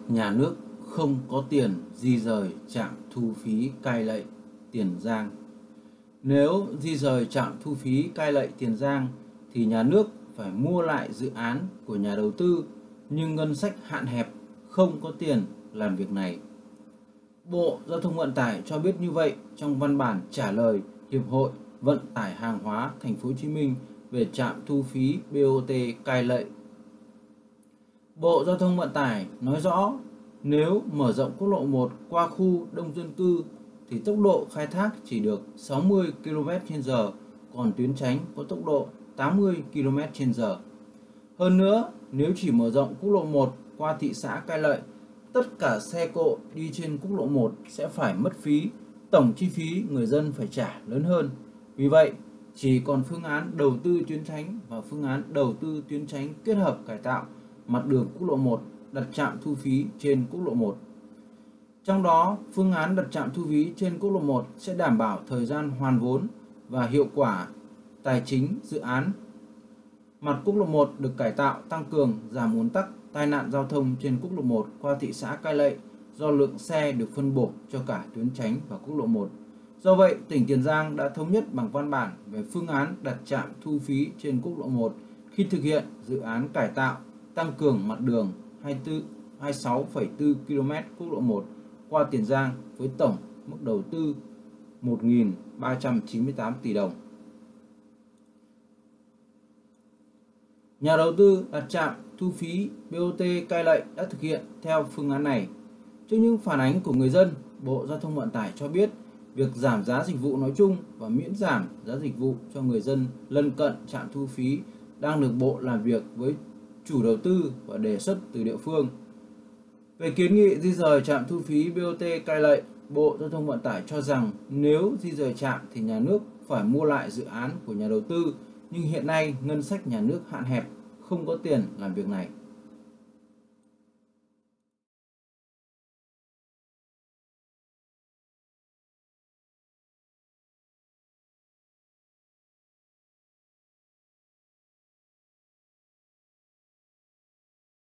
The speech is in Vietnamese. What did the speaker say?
Nhà nước không có tiền di rời trạm thu phí Cai Lậy, Tiền Giang. Nếu di rời trạm thu phí Cai Lậy, Tiền Giang thì nhà nước phải mua lại dự án của nhà đầu tư, nhưng ngân sách hạn hẹp, không có tiền làm việc này. Bộ Giao thông Vận tải cho biết như vậy trong văn bản trả lời Hiệp hội Vận tải hàng hóa Thành phố Hồ Chí Minh về trạm thu phí BOT Cai Lậy. Bộ Giao thông Vận tải nói rõ, nếu mở rộng quốc lộ 1 qua khu đông dân cư thì tốc độ khai thác chỉ được 60 km/h, còn tuyến tránh có tốc độ 80 km/h. Hơn nữa, nếu chỉ mở rộng quốc lộ 1 qua thị xã Cai Lậy, tất cả xe cộ đi trên quốc lộ 1 sẽ phải mất phí, tổng chi phí người dân phải trả lớn hơn. Vì vậy, chỉ còn phương án đầu tư tuyến tránh và phương án đầu tư tuyến tránh kết hợp cải tạo mặt đường quốc lộ 1 đặt trạm thu phí trên quốc lộ 1. Trong đó, phương án đặt trạm thu phí trên quốc lộ 1 sẽ đảm bảo thời gian hoàn vốn và hiệu quả tài chính dự án. Mặt quốc lộ 1 được cải tạo tăng cường giảm ùn tắc tai nạn giao thông trên quốc lộ 1 qua thị xã Cai Lậy do lượng xe được phân bổ cho cả tuyến tránh và quốc lộ 1. Do vậy, tỉnh Tiền Giang đã thống nhất bằng văn bản về phương án đặt trạm thu phí trên quốc lộ 1 khi thực hiện dự án cải tạo tăng cường mặt đường 26,4 km quốc lộ 1 qua Tiền Giang với tổng mức đầu tư 1.398 tỷ đồng. Nhà đầu tư đặt trạm thu phí BOT Cai Lậy đã thực hiện theo phương án này. Trước những phản ánh của người dân, Bộ Giao thông Vận tải cho biết việc giảm giá dịch vụ nói chung và miễn giảm giá dịch vụ cho người dân lân cận trạm thu phí đang được Bộ làm việc với chủ đầu tư và đề xuất từ địa phương. Về kiến nghị di rời trạm thu phí BOT Cai Lậy, Bộ Giao thông Vận tải cho rằng nếu di rời trạm thì nhà nước phải mua lại dự án của nhà đầu tư, nhưng hiện nay ngân sách nhà nước hạn hẹp, không có tiền làm việc này.